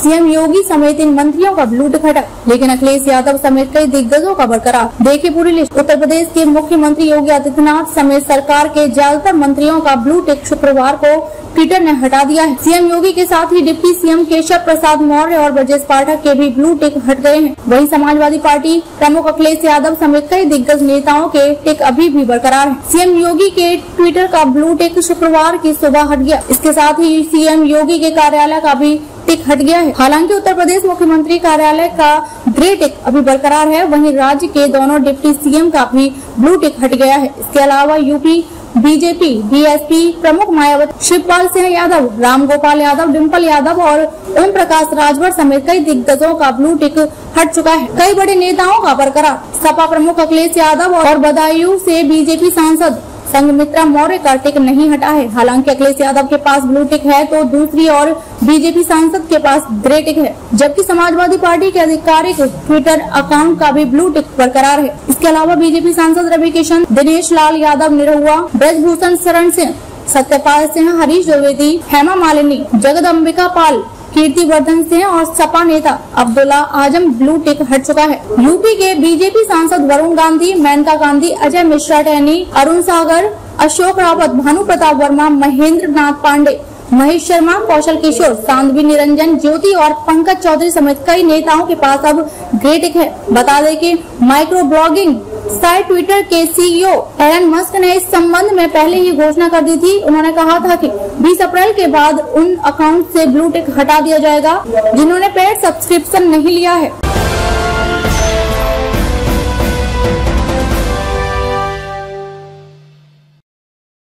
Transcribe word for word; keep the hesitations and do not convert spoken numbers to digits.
CM योगी समेत इन मंत्रियों का ब्लू टिक हटा, लेकिन अखिलेश यादव समेत कई दिग्गजों का बरकरार। देखिए पूरी लिस्ट। उत्तर प्रदेश के मुख्यमंत्री योगी आदित्यनाथ समेत सरकार के ज्यादातर मंत्रियों का ब्लू टिक शुक्रवार को ट्विटर ने हटा दिया है। सीएम योगी के साथ ही डिप्टी सीएम केशव प्रसाद मौर्य और ब्रजेश पाठक के भी ब्लू टिक हट गए हैं। वहीं समाजवादी पार्टी प्रमुख अखिलेश यादव समेत कई दिग्गज नेताओं के टिक अभी भी बरकरार है। सीएम योगी के ट्विटर का ब्लू टिक शुक्रवार की सुबह हट गया। इसके साथ ही सीएम योगी के कार्यालय का भी टिक हट गया है। हालांकि उत्तर प्रदेश मुख्यमंत्री कार्यालय का ग्रे टिक अभी बरकरार है, वहीं राज्य के दोनों डिप्टी सीएम का भी ब्लू टिक हट गया है। इसके अलावा यूपी बीजेपी बीएसपी प्रमुख मायावती, शिवपाल सिंह यादव, रामगोपाल यादव, डिम्पल यादव और ओम प्रकाश राजभर समेत कई दिग्गजों का ब्लू टिक हट चुका है। कई बड़े नेताओं का बरकरार। सपा प्रमुख अखिलेश यादव और बदायूं से बीजेपी सांसद संघमित्रा मौर्य का टिक नहीं हटा है। हालांकि अखिलेश यादव के पास ब्लू टिक है तो दूसरी और बीजेपी सांसद के पास ग्रे टिक है, जबकि समाजवादी पार्टी के आधिकारिक ट्विटर अकाउंट का भी ब्लू टिक बरकरार है। इसके अलावा बीजेपी सांसद रवि किशन, दिनेश लाल यादव निरहुआ, ब्रजभूषण शरण सिंह, सत्यपाल सिंह, हरीश द्विवेदी, हेमा मालिनी, जगदम्बिका पाल, कीर्तिवर्धन सिंह और सपा नेता अब्दुल्ला आजम ब्लू टिक हट चुका है। यूपी के बीजेपी सांसद वरुण गांधी, मेनका गांधी, अजय मिश्रा टहनी, अरुण सागर, अशोक रावत, भानु प्रताप वर्मा, महेंद्र नाथ पांडे, महेश शर्मा, कौशल किशोर, सांध्वी निरंजन, ज्योति और पंकज चौधरी समेत कई नेताओं के पास अब ग्रे टिक है। बता दें कि माइक्रो ब्लॉगिंग साइट ट्विटर के सीईओ एलन मस्क ने इस संबंध में पहले ही घोषणा कर दी थी। उन्होंने कहा था कि बीस अप्रैल के बाद उन अकाउंट से ब्लू टिक हटा दिया जाएगा जिन्होंने पेड सब्सक्रिप्शन नहीं लिया है।